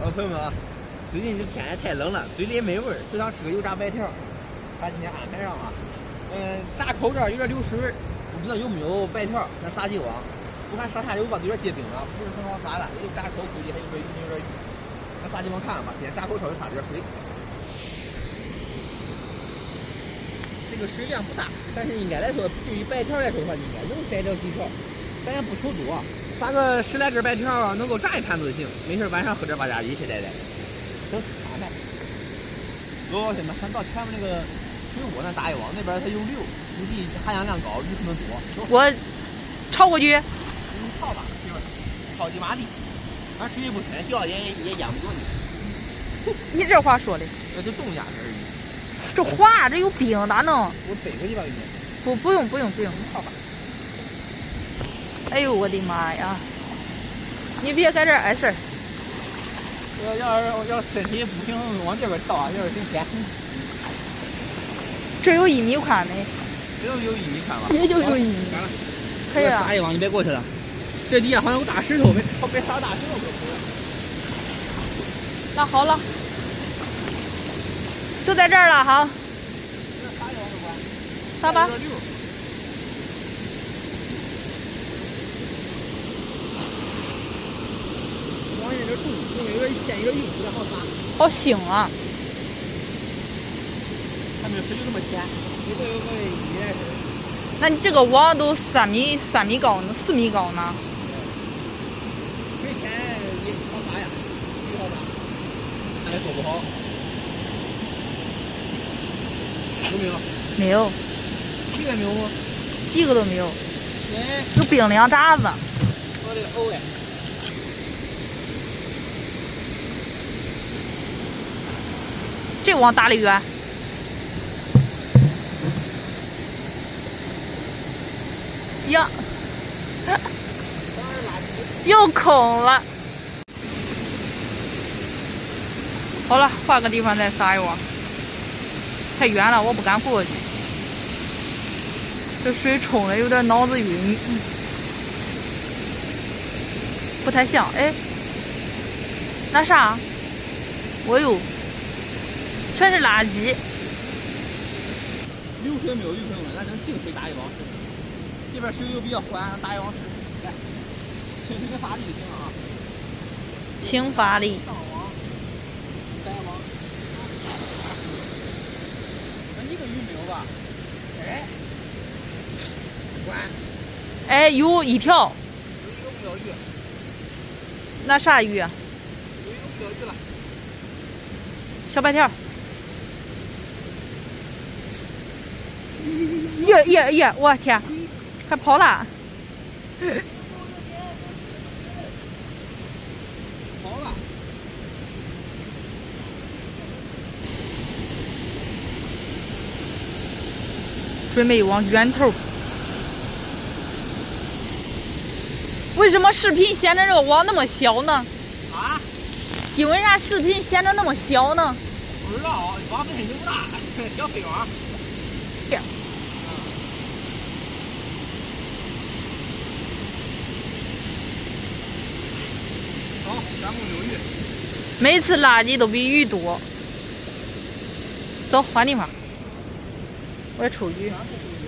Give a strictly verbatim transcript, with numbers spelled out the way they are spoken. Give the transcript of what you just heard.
呃，朋友们啊，最近这天也太冷了，嘴里没味儿，就想吃个油炸白条。咱今天安排上啊，嗯，闸口这儿有点流水，不知道有没有白条，咱撒进网。我看上下游吧都有点结冰了，不是很好撒了。有闸口估计还有点有点雨，咱撒进网看看吧。今天闸口稍微撒点水。 这个水量不大，但是应该来说，对于白条来说的话，应该能摘着几条。咱也不求多，撒个十来根白条，能够炸一盘子就行。没事晚上喝点八加一，谢带带。行，安排。走，现在咱到前面那个水窝那打一网，那边它有流，估计含氧量高，鱼可能多。 我抄过去。 你抄吧，媳妇儿，抄几码地。反正水也不深，掉也也淹不着你。 你这话说的。 那就冻下去而已。 这滑，这有冰，咋弄？ 我背回去吧，给你。 不，不用，不用，不用。 你靠吧。 哎呦，我的妈呀！你别在这儿碍事儿。 要要是要身体不行，往这边跳啊，要是得钱。 这有一米宽没？ 这有有一米宽吧？ 也就有一米。可以了。 撒一网，你别过去了。这底下好像有大石头，没别撒大石头。 那好了。 就在这儿了，好。撒吧。 网有点重，后面有点线，有点硬，不太好撒。 好腥啊！ 还没有水就这么浅，这个有个一米来深。 那你这个网都三米三米高呢，四米高呢？ 水浅也好撒呀，也好撒。咱也说不好。 有没有？ 没有， 一个没有吗？ 一个都没有。 哎， 有冰凉渣子。 我这个藕哎， 这网打得远。呀，又空了。好了，换个地方再撒一网。 太远了，我不敢过去。这水冲的有点脑子晕，不太像。哎，那啥？哦呦，全是垃圾。 流水没有鱼朋友们，咱能净水打一网试试。这边水流比较缓，打一网试试。来，轻轻的发力就行了啊。 轻发力。 上网，摘网。 一个鱼没有吧？哎，关。 哎，有一条。 有一个木钓鱼。 那啥鱼？有一个木钓鱼了。 小白条。耶耶耶！我天，还跑了。 跑了。 准备往源头。为什么视频显得这个网那么小呢？ 啊？ 因为啥视频显得那么小呢？ 不知道，网本身就不大，小黑网。 这。 好，咱们有鱼。 每次垃圾都比鱼多。走，换地方。我要抽鱼。